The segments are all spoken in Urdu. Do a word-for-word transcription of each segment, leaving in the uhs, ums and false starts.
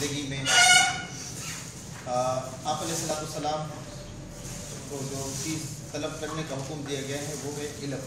زندگی میں آپ علیہ الصلوۃ والسلام کو جو چیز طلب کرنے کا حکم دیا گیا ہے وہ ہے علم.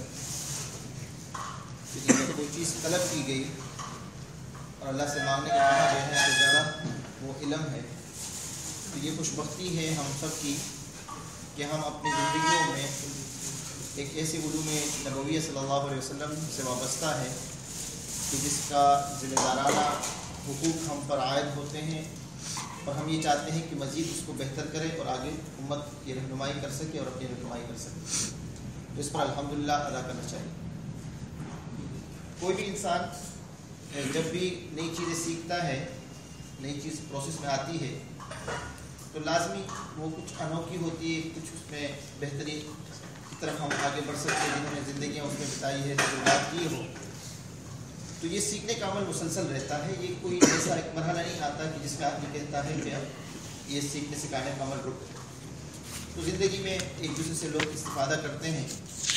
جب کوئی چیز طلب کی گئی اور اللہ سے مانگنے کا کہا گیا ہے تو زیادہ وہ علم ہے. تو یہ خوش بختی ہے ہم سب کی کہ ہم اپنی زندگیوں میں ایک ایسے علوم نبویہ صلی اللہ علیہ وسلم سے وابستہ ہے کہ جس کا ذمہ دارانہ حقوق ہم پر عائد ہوتے ہیں اور ہم یہ چاہتے ہیں کہ مزید اس کو بہتر کرے اور آگے امت کی رہنمائی کر سکے اور اپنی رہنمائی کر سکے. تو اس پر الحمدللہ ادا کرنا چاہیے. کوئی بھی انسان جب بھی نئی چیزیں سیکھتا ہے, نئی چیز پروسیس میں آتی ہے تو لازمی وہ کچھ انوکھی ہوتی ہے, کچھ اس میں بہترین کی طرف ہم آگے بڑھ سکتے ہیں. جنہوں نے زندگیاں اس میں بتائی ہے, تجربات کی ہو, تو یہ سیکھنے کا عمل مسلسل رہتا ہے. یہ کوئی ایسا ایک مرحلہ نہیں آتا کہ جس میں آدمی کہتا ہے کہ اب یہ سیکھنے سکھانے کا عمل رک. تو زندگی میں ایک دوسرے سے لوگ استفادہ کرتے ہیں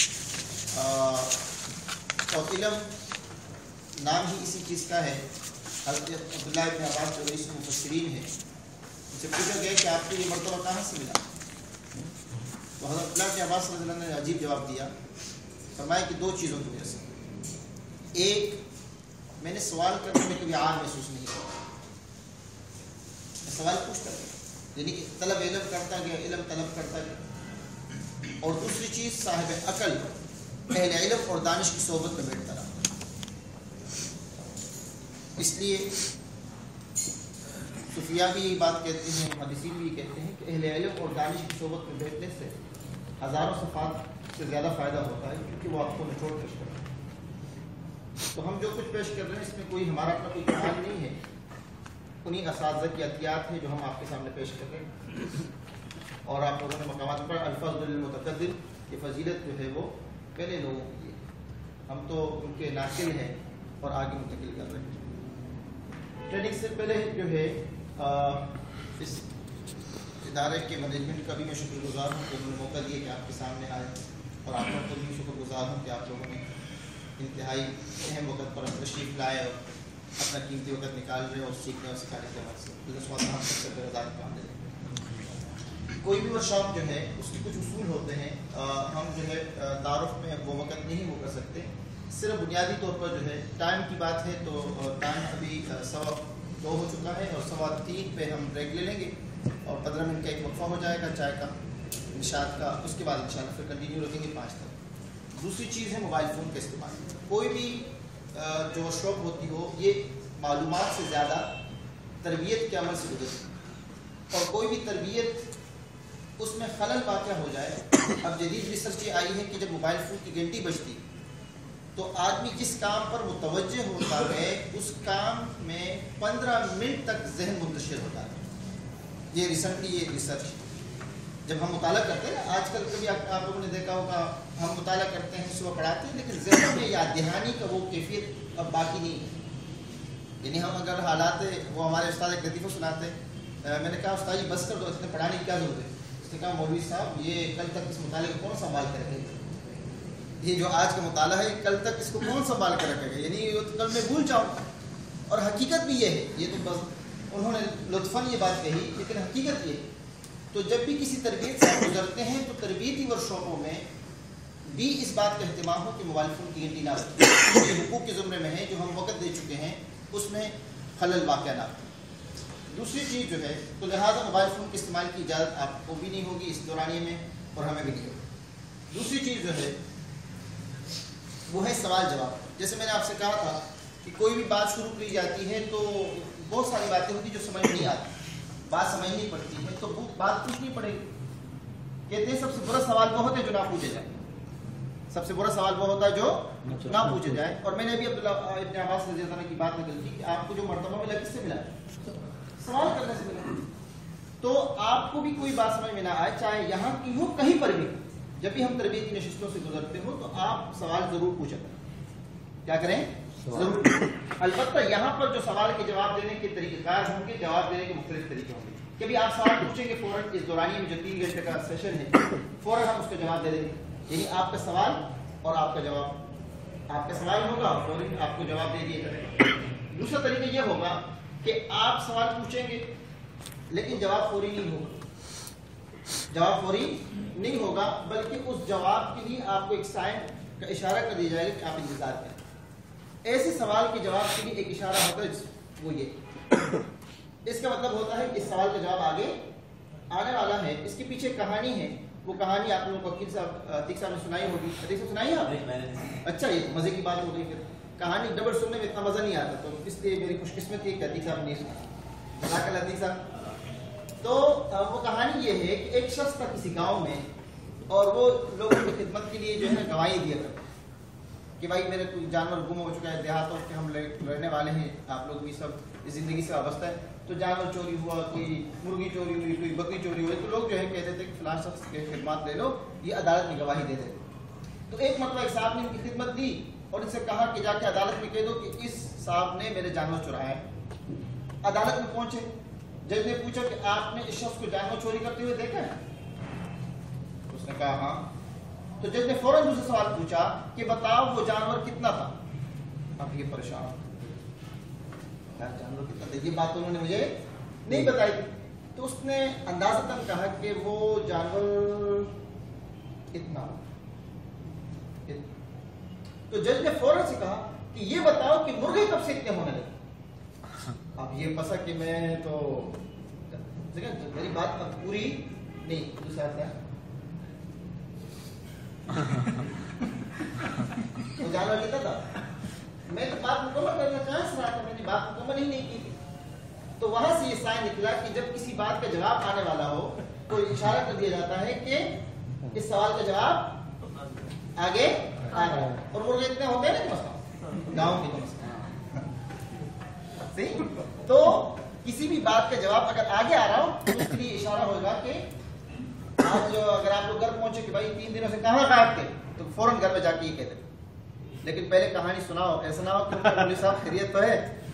اور علم نام ہی اسی چیز کا ہے. حضرت عبداللہ ابن عباس جو رئیس مفسرین ہیں, ان سے پوچھا گیا کہ آپ کو یہ مرتبہ کہاں سے ملا؟ تو حضرت عبداللہ ابن عباس رضی اللہ عنہ نے عجیب جواب دیا. فرمایا کہ دو چیزوں کی وجہ سے. ایک, میں نے سوال کرنے میں کبھی عار محسوس نہیں کیا, میں سوال پوچھتا گیا, یعنی کہ طلب علم کرتا گیا, علم طلب کرتا گیا. اور دوسری چیز, صاحب عقل اہل علم اور دانش کی صحبت میں بیٹھتا رہا. اس لیے صوفیاء بھی یہی بات کہتے ہیں, محدثین بھی یہ کہتے ہیں کہ اہل علم اور دانش کی صحبت میں بیٹھنے سے ہزاروں صفات سے زیادہ فائدہ ہوتا ہے, کیونکہ وہ آپ کو نچوڑ پیش کرتے ہیں. تو ہم جو کچھ پیش کر رہے ہیں اس میں کوئی ہمارا اپنا کوئی کمال نہیں ہے, انہیں اساتذہ کی عطیات ہیں جو ہم آپ کے سامنے پیش کر رہے ہیں. اور آپ لوگوں نے مقامات پر الفضل للمتقدم, یہ فضیلت جو ہے وہ پہلے لوگوں کی ہے, ہم تو ان کے ناقل ہیں اور آگے منتقل کر رہے ہیں. ٹریننگ سے پہلے جو ہے اس ادارے کے مینجمنٹ کا بھی میں شکر گزار ہوں کہ انہوں نے موقع دیا کہ آپ کے سامنے آئے, اور آپ کا خود بھی شکر گزار ہوں کہ آپ لوگوں نے انتہائی اہم وقت پر تشریف لائے اور اپنا قیمتی وقت نکال رہے اور سیکھنے اور سکھانے کے بعد سے. کوئی بھی ورکشاپ جو ہے اس کے کچھ اصول ہوتے ہیں. ہم جو ہے تعارف میں وہ وقت نہیں وہ کر سکتے, صرف بنیادی طور پر جو ہے ٹائم کی بات ہے تو ٹائم ابھی سوا دو ہو چکا ہے اور سوا تین پہ ہم بریک لے لیں گے اور پندرہ منٹ کا ایک وقفہ ہو جائے گا چائے کا, نشاط کا. اس کے بعد انشاءاللہ پھر کنٹینیو رکھیں گے پانچ تک. دوسری چیز ہے موبائل فون کا استعمال. کوئی بھی جو ورکشاپ ہوتی ہو یہ معلومات سے زیادہ تربیت کے عمل سے گزرتی ہے, اور کوئی بھی تربیت اس میں خلل واقع ہو جائے. اب جدید ریسرچ یہ آئی ہے کہ جب موبائل فون کی گھنٹی بجتی تو آدمی جس کام پر متوجہ ہوتا ہے اس کام میں پندرہ منٹ تک ذہن منتشر ہوتا ہے. یہ ریسنٹلی یہ ریسرچ جب ہم مطالعہ کرتے ہیں نا, آج کل کبھی آپ آپ لوگوں نے دیکھا ہوگا ہم مطالعہ کرتے ہیں, صبح پڑھاتے ہیں, لیکن ذہن میں یاد دہانی کا وہ کیفیت اب باقی نہیں ہے. یعنی ہم اگر حالات, وہ ہمارے استاد ایک لطیفہ سناتے, میں نے کہا استاد جی بس کر دو, اس نے پڑھانے کی کیا ضرورت ہے؟ اس نے کہا مولوی صاحب یہ کل تک اس مطالعے کو کون سنبھال کر رکھے گا؟ یہ جو آج کا مطالعہ ہے کل تک اس کو کون سنبھال کر رکھے گا؟ یعنی کل میں بھول جاؤں. اور حقیقت بھی یہ ہے, یہ تو بس انہوں نے لطفاً یہ بات کہی, لیکن حقیقت یہ ہے. تو جب بھی کسی تربیت سے گزرتے ہیں تو تربیتی ورکشاپوں میں بھی اس بات کا اہتمام ہو کہ موبائل فون کی گھنٹی نہ بجے. یہ حقوق کے زمرے میں ہے جو ہم وقت دے چکے ہیں, اس میں خلل واقع نہ ہو. دوسری چیز جو ہے, تو لہٰذا موبائل فون کے استعمال کی اجازت آپ کو بھی نہیں ہوگی اس دورانیے میں, اور ہمیں بھی نہیں ہوگی. دوسری چیز جو ہے وہ ہے سوال جواب. جیسے میں نے آپ سے کہا تھا کہ کوئی بھی بات شروع کی جاتی ہے تو بہت ساری باتیں ہوتی جو سمجھ نہیں آتی, بات سمجھنی پڑتی ہے, تو بات پوچھنی پڑے گی. کہتے ہیں سب سے برا سوال وہ ہوتا ہے جو نہ پوچھے جائے, سب سے برا سوال وہ ہوتا ہے جو نہ پوچھے جائے. اور میں نے ابھی عبداللہ ابن عباس رضی اللہ عنہ کی بات نقل کی کہ آپ کو جو مرتبہ ملا کس سے ملا؟ سوال کرنے سے ملا. تو آپ کو بھی کوئی بات سمجھ میں نہ آئے, چاہے یہاں کی ہو کہیں پر بھی, جب بھی ہم تربیتی نشستوں سے گزرتے ہو تو آپ سوال ضرور پوچھا کریں. کیا کریں؟ ضرور. البتہ یہاں پر جو سوال کے جواب دینے کے طریقہ کار ہوں گے, جواب دینے کے مختلف طریقے ہوں گے. کبھی آپ سوال پوچھیں گے فوراً اس دورانیے میں جو تین گھنٹے کا سیشن ہے, فوراً ہم اس کا جواب دے دیں گے. یعنی آپ کا سوال اور آپ کا جواب, آپ کا سوال ہوگا فوراً آپ کو جواب دے دیا جائے گا. دوسرا طریقہ یہ ہوگا کہ آپ سوال پوچھیں گے لیکن جواب فوری نہیں ہوگا، جواب فوری نہیں ہوگا، بلکہ اس جواب کے لیے آپ کو ایک سائن کا اشارہ کر دیا جائے گا کہ آپ انتظار کریں۔ ایسے سوال کے جواب کے لیے ایک اشارہ ہوتا ہے وہ یہ، اس کا مطلب ہوتا ہے کہ اس سوال کا جواب آگے آنے والا ہے، اس کے پیچھے کہانی ہے، وہ کہانی آپ لوگوں کو وکیل صاحب عتیق صاحب نے سنائی ہوگی، عتیق صاحب سنائی ہے آپ؟ اچھا، یہ مزے کی بات ہو گئی، پھر کہانی ڈبل سننے میں اتنا مزہ نہیں آتا، تو اس لیے میری خوش قسمتی ہے کہ عتیق صاحب نے سنا۔ جزاک اللہ عتیق صاحب۔ تو وہ کہانی یہ ہے کہ ایک شخص تھا کسی گاؤں میں، اور وہ لوگوں کی خدمت کے لیے جو ہے گواہی دیا کرتا کہ بھائی میرے کوئی جانور گم ہو چکا ہے، دیہاتوں کے ہم رہنے والے ہیں، آپ لوگ بھی سب اس زندگی سے وابستہ ہے، تو جانور چوری ہوا، کوئی مرغی چوری ہوئی، کوئی بکری چوری ہوئی، تو لوگ جو ہے کہتے تھے کہ فلاں شخص کے خدمات لے لو، یہ عدالت میں گواہی دے دے۔ تو ایک مرتبہ ایک صاحب نے ان کی خدمت دی اور ان سے کہا کہ جا کے عدالت میں کہہ دو کہ اس صاحب نے میرے جانور چرایا ہے۔ عدالت میں پہنچے، جج نے پوچھا کہ آپ نے اس شخص کو جانور چوری کرتے ہوئے دیکھا ہے؟ اس نے کہا ہاں۔ تو جج نے فوراً دوسرا سوال پوچھا کہ بتاؤ وہ جانور کتنا تھا؟ اب یہ پریشان، جانور کتنا تھا، یہ بات انہوں نے مجھے نہیں بتائی۔ تو اس نے اندازتاً کہا کہ وہ جانور اتنا۔ تو جج نے فوراً سے کہا کہ یہ بتاؤ کہ مرغے کب سے اتنے ہونے لگے؟ اب یہ پسا کہ میں تو میری بات اب پوری نہیں، دوسرا کیا وہ جانور کتنا تھا؟ میں تو بات مکمل کرنا چاہ رہا تھا، میں نے بات مکمل ہی نہیں کی تھی۔ تو وہاں سے یہ سائن نکلا کہ جب کسی بات کا جواب آنے والا ہو تو اشارہ کر دیا جاتا ہے کہ اس سوال کا جواب آگے آ رہا ہے۔ اور وہ اتنے ہوتے ہیں نا مسئلہ گاؤں کے مسئلہ، صحیح؟ تو کسی بھی بات کا جواب اگر آگے آ رہا ہو تو اس کے لیے اشارہ ہوگا کہ آج اگر آپ لوگ گھر پہنچے کہ بھائی تین دنوں سے کہاں غائب تھے، تو فوراً گھر میں جا کے یہ کہتے، لیکن پہلے کہانی سناؤ، ایسا نہ ہو کہ مولوی صاحب خیریت تو ہے،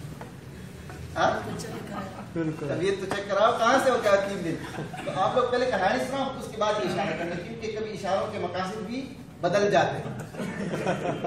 طبیعت تو چیک کراؤ، کہاں سے ہو گیا تین دن، تو آپ لوگ پہلے کہانی سناؤ اس کے بعد یہ اشارہ کرنا، کیونکہ کبھی اشاروں کے مقاصد بھی بدل جاتے ہیں۔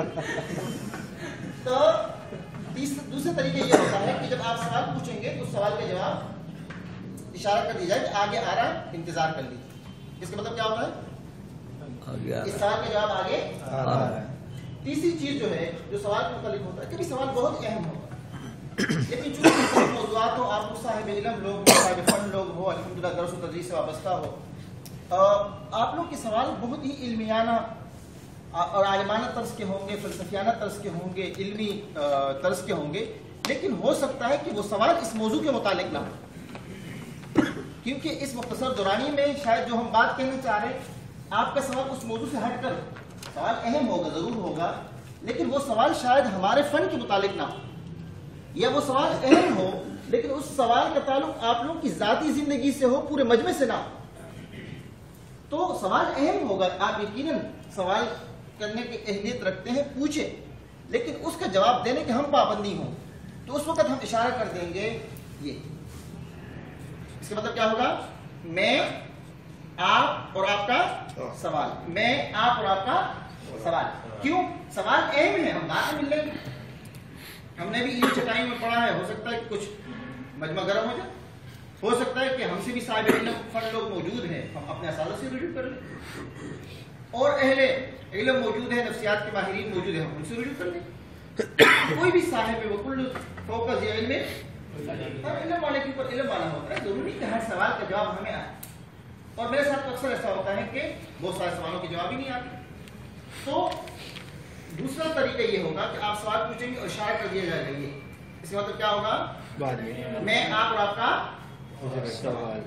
تو دوسرے طریقے یہ ہوتا ہے کہ جب آپ سوال پوچھیں گے تو سوال کا جواب اشارہ کر دیا جائے کہ آگے آ رہا ہے، انتظار کر لیجیے۔ اس کا مطلب کیا ہوتا ہے؟ اس سوال کا جواب آگے آ رہا ہے۔ تیسری چیز جو ہے جو سوال کے متعلق ہوتا ہے، کبھی سوال بہت اہم ہوتا ہے لیکن چونکہ موضوعات ہو، آپ لوگ صاحب علم لوگ، صاحب فن لوگ ہو، الحمدللہ درس و تدریس سے وابستہ ہو، آپ لوگ کے سوال بہت ہی علمیانہ اور عالمانہ طرز کے ہوں گے، فلسفیانہ طرز کے ہوں گے، علمی طرز کے ہوں گے، لیکن ہو سکتا ہے کہ وہ سوال اس موضوع کے متعلق نہ ہو، کیونکہ اس مختصر دورانی میں شاید جو ہم بات کہنا چاہ رہے ہیں آپ کا سوال اس موضوع سے ہٹ کر سوال اہم ہوگا، ضرور ہوگا، لیکن وہ سوال شاید ہمارے فن کے متعلق نہ ہو، یا وہ سوال اہم ہو لیکن اس سوال کا تعلق آپ لوگوں کی ذاتی زندگی سے ہو، پورے مجمع سے نہ ہو۔ تو سوال اہم ہوگا، آپ یقیناً سوال کرنے کی اہلیت رکھتے ہیں، پوچھیں، لیکن اس کا جواب دینے کے ہم پابندی ہوں تو اس وقت ہم اشارہ کر دیں گے یہ۔ اس کا مطلب کیا ہوگا؟ میں، آپ اور آپ کا سوال، میں، آپ اور آپ کا سوال۔ کیوں؟ سوال اہم ہے، ہم بعد میں مل لیں گے، ہم نے بھی ان چٹائی میں پڑھا ہے، ہو سکتا ہے کہ کچھ مجمع گرم ہو جائے، ہو سکتا ہے کہ ہم سے بھی صاحب علم فن لوگ موجود ہیں، ہم اپنے اساتذہ سے رجوع کر لیں، اور اہل علم موجود ہے، نفسیات کے ماہرین موجود ہیں، ہم ان سے رجوع کر لیں۔ کوئی بھی صاحب ہے وہ کل فوکس یا علم ہر علم والے کے اوپر علم والا ہوتا ہے، ضروری کہ ہر سوال کا جواب ہمیں آئے، اور میرے ساتھ اکثر ایسا ہوتا ہے کہ بہت سارے سوالوں کے جواب ہی نہیں آتے۔ تو دوسرا طریقہ یہ ہوگا کہ آپ سوال پوچھیں گے اور اشارہ کر دیا جائے گا، یہ اس کا مطلب کیا ہوگا؟ میں، آپ اور آپ کا سوال۔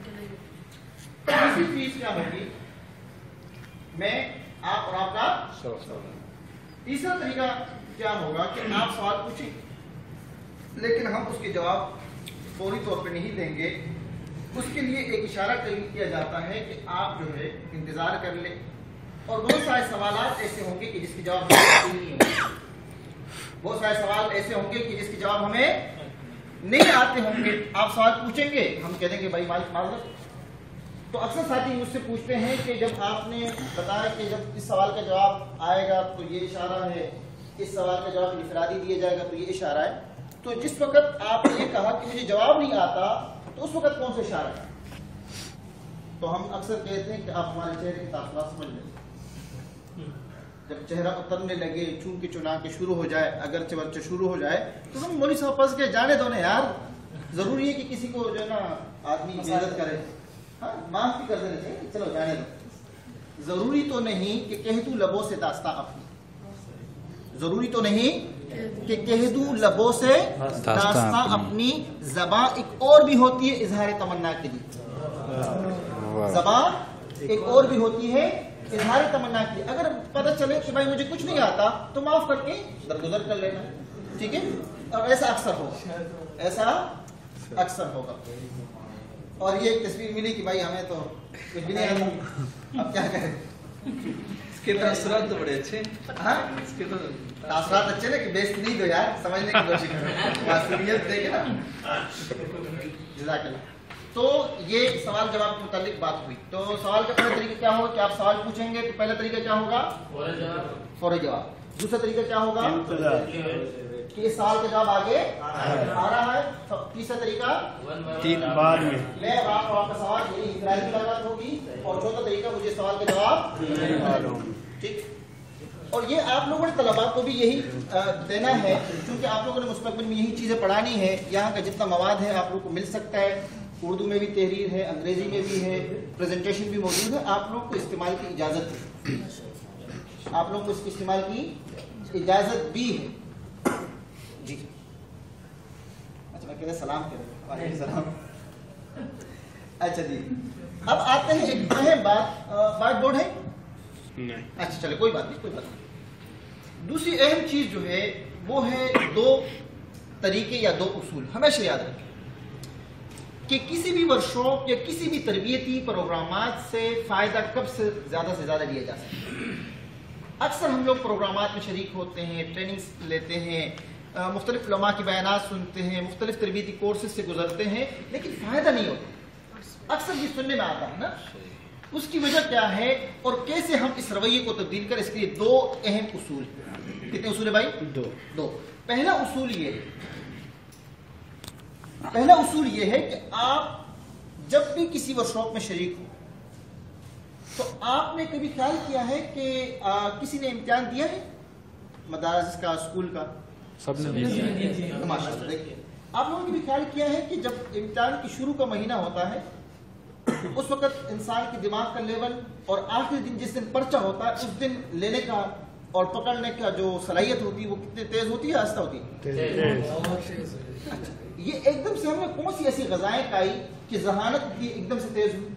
تیسری چیز کیا ہوگی؟ میں، آپ اور آپ کا سوال۔ تیسرا طریقہ کیا ہوگا کہ آپ سوال پوچھیں لیکن ہم اس کے جواب فوری طور پہ نہیں دیں گے، اس کے لیے ایک اشارہ کیا جاتا ہے کہ آپ جو ہے انتظار کر لیں، اور بہت سارے سوالات ایسے ہوں گے کہ جس کے جواب نہیں ہوں گے، بہت سارے سوال ایسے ہوں گے کہ جس کے جواب ہمیں نہیں آتے ہوں گے۔ آپ سوال پوچھیں گے، ہم کہہ دیں گے بھائی مالک معذرت۔ تو اکثر ساتھی مجھ سے پوچھتے ہیں کہ جب آپ نے بتایا کہ جب اس سوال کا جواب آئے گا تو یہ اشارہ ہے، اس سوال کا جواب انفرادی دیا جائے گا تو یہ اشارہ ہے، تو جس وقت آپ نے یہ کہا کہ مجھے جواب نہیں آتا تو اس وقت کون سے اشارہ ہے؟ تو ہم اکثر کہتے ہیں کہ آپ ہمارے چہرے کی تاثرات سمجھ لیں. جب چہرہ اترنے لگے، چون کے چنا کے شروع ہو جائے، اگرچہ بچہ شروع ہو جائے تو ہم مولوی صاحب پھنس کے جانے دو نا یار، ضروری ہے کہ کسی کو جو ہے نا آدمی عزت کرے، ہاں معاف بھی کر دینا چاہیے، چلو جانے دو. ضروری تو نہیں کہ کہہ دوں لبوں سے داستاں اپنی، ضروری تو نہیں کہ کہہ دوں لبوں سے داستاں اپنی. زبان ایک اور بھی ہوتی ہے اظہار تمنا کے لیے، زبان ایک اور بھی ہوتی ہے اظہار تمنا کی. اگر پتہ چلے کہ بھائی مجھے کچھ نہیں آتا تو معاف کر کے درگزر کر لینا، ٹھیک ہے. اور ایسا اکثر ہوگا، ایسا اکثر ہوگا. اور یہ ایک تصویر ملی کہ بھائی ہمیں تو کچھ بھی نہیں آتا، اب کیا کریں. اس کے تاثرات تو بڑے اچھے، ہاں اس کے تو تاثرات اچھے نا کہ بیسٹ نہیں دو یار، سمجھنے کی کوشش کرو، معصومیت دیکھے نا. جزاک اللہ. تو یہ سوال جواب کے متعلق بات ہوئی. تو سوال کا پہلا طریقہ کیا ہوگا کہ آپ سوال پوچھیں گے تو پہلا طریقہ کیا ہوگا؟ فوری جواب. دوسرا طریقہ کیا ہوگا کہ اس سوال کا جواب آگے آ رہا ہے. تیسرا طریقہ تین بعد میں میں آپ کو آپ کا سوال یعنی انفرادی ملاقات ہوگی. اور چوتھا طریقہ مجھے سوال کا جواب، ٹھیک. اور یہ آپ لوگوں نے طلباء کو بھی یہی دینا ہے، کیونکہ آپ لوگوں نے مستقبل میں یہی چیزیں پڑھانی ہے. یہاں کا جتنا مواد ہے آپ لوگوں کو مل سکتا ہے، اردو میں بھی تحریر ہے، انگریزی میں بھی ہے، پریزنٹیشن بھی موجود ہے. آپ لوگ کو استعمال کی اجازت ہے، آپ لوگ کو اس کے استعمال کی اجازت بھی ہے. جی اچھا میں کہہ رہا سلام کہہ رہا، وعلیکم السلام. اچھا جی اب آتے ہیں ایک اہم بات. وائٹ بورڈ ہے؟ اچھا چلے کوئی بات نہیں، کوئی بات نہیں. دوسری اہم چیز جو ہے وہ ہے دو طریقے یا دو اصول. ہمیشہ یاد رکھیں کہ کسی بھی ورکشاپ یا کسی بھی تربیتی پروگرامات سے فائدہ کب سے زیادہ سے زیادہ لیا جا سکتا ہے. اکثر ہم لوگ پروگرامات میں شریک ہوتے ہیں، ٹریننگز لیتے ہیں، مختلف علماء کی بیانات سنتے ہیں، مختلف تربیتی کورسز سے گزرتے ہیں، لیکن فائدہ نہیں ہوتا. اکثر یہ سننے میں آتا ہے نا. اس کی وجہ کیا ہے اور کیسے ہم اس رویے کو تبدیل کریں؟ اس کے لیے دو اہم اصول. کتنے اصول ہے بھائی؟ دو. دو. پہلا اصول یہ ہے پہلا اصول یہ ہے کہ آپ جب بھی کسی ورکشاپ میں شریک ہو تو آپ نے کبھی خیال کیا ہے کہ آ, کسی نے امتحان دیا ہے مدارس کا، اسکول کا؟ سب نے ماشاءاللہ. دیکھیے آپ لوگوں نے بھی خیال کیا ہے کہ جب امتحان کی شروع کا مہینہ ہوتا ہے اس وقت انسان کے دماغ کا لیول اور آخری دن جس دن پرچہ ہوتا ہے اس دن لینے کا اور پکڑنے کا جو صلاحیت ہوتی ہے وہ کتنے تیز ہوتی ہے، آہستہ ہوتی ہے؟ یہ ایک دم سے ہم نے کون سی ایسی غذائیں کھائی کہ ذہانت بھی ایک دم سے تیز ہوئی؟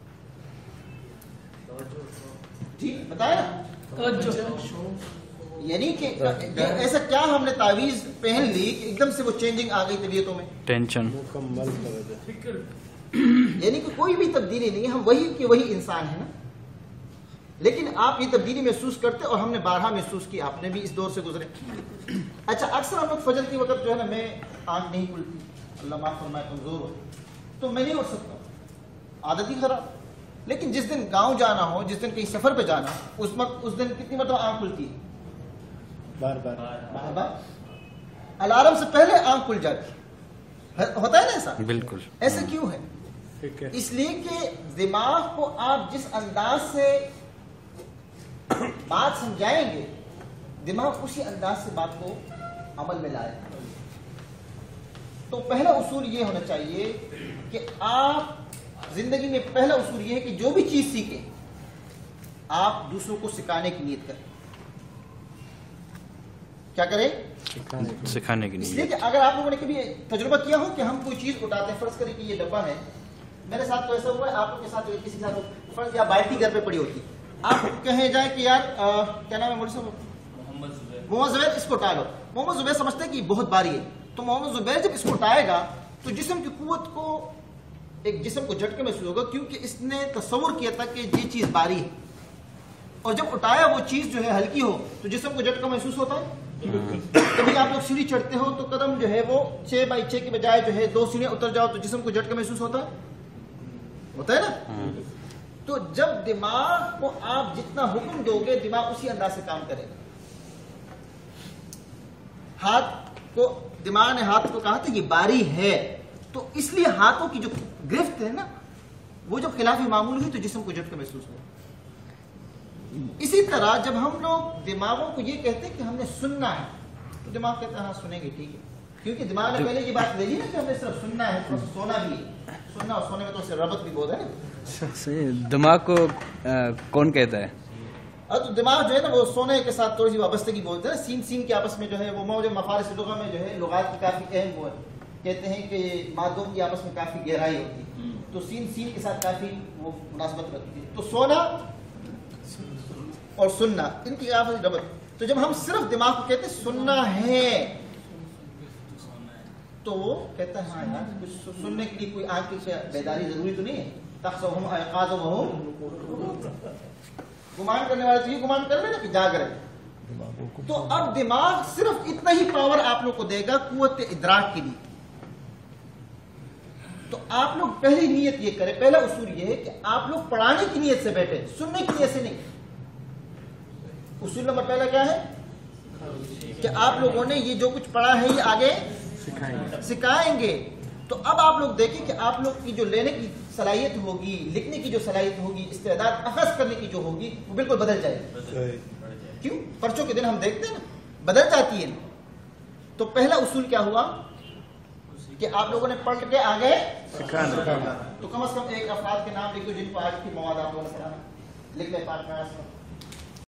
ٹھیک بتایا نا. یعنی کہ ایسا کیا ہم نے تعویذ پہن لی کہ ایک دم سے وہ چینجنگ آ گئی طبیعتوں میں؟ ٹینشن. یعنی کہ کوئی بھی تبدیلی نہیں ہے، ہم وہی کہ وہی انسان ہے نا. لیکن آپ یہ تبدیلی محسوس کرتے اور ہم نے بارہا محسوس کی، آپ نے بھی اس دور سے گزرے. اچھا اکثر ہم لوگ فجر کے وقت جو ہے نا میں آنکھ نہیں کھلتی، اللہ معاف فرمائے کمزور ہو تو میں نہیں اٹھ سکتا، عادت ہی خراب. لیکن جس دن گاؤں جانا ہو، جس دن کہیں سفر پہ جانا ہو، اس وقت اس دن کتنی مرتبہ آنکھ کھلتی ہے؟ بار بار بار بار. الارم سے پہلے آنکھ کھل جاتی ہے. ہوتا ہے نا ایسا؟ بالکل. ایسا کیوں ہے؟ اس لیے کہ دماغ کو آپ جس انداز سے بات سمجھائیں گے دماغ اسی انداز سے بات کو عمل میں لائے. تو پہلا اصول یہ ہونا چاہیے کہ آپ زندگی میں پہلا اصول یہ ہے کہ جو بھی چیز سیکھیں آپ دوسروں کو سکھانے کی نیت کریں. کیا کریں؟ سکھانے کی اس نیت. لیے کہ اگر آپ لوگوں نے کبھی تجربہ کیا ہو کہ ہم کوئی چیز اٹھاتے ہیں، فرض کریں کہ یہ ڈبہ ہے، میرے ساتھ تو ایسا ہوا ہے، آپ لوگ کے ساتھ کسی کے ساتھ فرض یا بالٹی گھر پہ پڑی ہوتی، آپ کہیں جائیں کہ یار کیا نام ہے مولوی صاحب؟ محمد زبیر، اس کو ٹالو. محمد زبیر سمجھتے ہیں کہ بہت باری ہے، تو محمد زبیر جب اس کو اٹھائے گا تو جسم کی قوت کو ایک جسم کو جھٹکے محسوس ہوگا، کیونکہ اس نے تصور کیا تھا کہ یہ چیز باری ہے. اور جب اٹھایا وہ چیز جو ہے ہلکی ہو تو جسم کو جھٹکا محسوس ہوتا ہے. کبھی آپ لوگ سیڑھی چڑھتے ہو تو قدم جو ہے وہ چھ بائی چھ کے بجائے جو ہے دو سیڑھیاں اتر جاؤ تو جسم کو جھٹکا محسوس ہوتا ہے ہوتا ہے نا. تو جب دماغ کو آپ جتنا حکم دو گے دماغ اسی انداز سے کام کرے گا. ہاتھ کو دماغ نے ہاتھ کو کہا تھا یہ باری ہے، تو اس لیے ہاتھوں کی جو گرفت ہے نا وہ جب خلاف معمول ہوئی تو جسم کو جھٹکا محسوس ہوا. اسی طرح جب ہم لوگ دماغوں کو یہ کہتے ہیں کہ ہم نے سننا ہے تو دماغ کہتا ہے ہاں سنیں گے ٹھیک ہے، کیونکہ دماغ نے پہلے یہ بات لے لی نا کہ ہم نے صرف سننا ہے، تھوڑا سا سونا بھی ہے. سننا اور سونے میں تو اس سے ربط بھی بہت ہے نا. دماغ کو کون کہتا ہے؟ اور تو دماغ جو ہے نا وہ سونے کے ساتھ تھوڑی سی وابستگی بولتے ہیں. سین سین کے آپس میں جو ہے وہ جو مفارس لغہ میں جو ہے لغات کی کافی اہم وہ ہے، کہتے ہیں کہ مادوں کی آپس میں کافی گہرائی ہوتی ہے، تو سین سین کے ساتھ کافی وہ مناسبت رکھتی ہے. تو سونا اور سننا ان کی آپس میں ربط. تو جب ہم صرف دماغ کو کہتے ہیں سننا ہے تو وہ کہتا ہے ہاں یار کچھ سننے کے لیے کوئی آنکھ کی بیداری ضروری تو نہیں ہے. تحسبهم ایقاظا وهم گمان کرنے والے تو یہ گمان کر لیں نا کہ جاگ رہے. تو اب دماغ صرف اتنا ہی پاور آپ لوگ کو دے گا قوت ادراک کے لیے. تو آپ لوگ پہلی نیت یہ کریں، پہلا اصول یہ ہے کہ آپ لوگ پڑھانے کی نیت سے بیٹھے، سننے کی نیت سے نہیں. اصول نمبر پہلا کیا ہے کہ آپ لوگوں نے یہ جو کچھ پڑھا ہے یہ آگے سکھائیں گے. تو اب آپ لوگ دیکھیں کہ آپ لوگ کی جو لینے کی صلاحیت ہوگی، لکھنے کی جو صلاحیت ہوگی، استعداد اخذ کرنے کی جو ہوگی وہ بالکل بدل جائے گی. کیوں؟ پرچوں کے دن ہم دیکھتے ہیں نا بدل جاتی ہے. تو پہلا اصول کیا ہوا کہ آپ لوگوں نے پڑھ کے آگے سکھانا. تو کم از کم ایک افراد کے نام لکھ دو جن کو آج کی مواد آپ لوگوں نے پڑھا لکھ لیں. پاک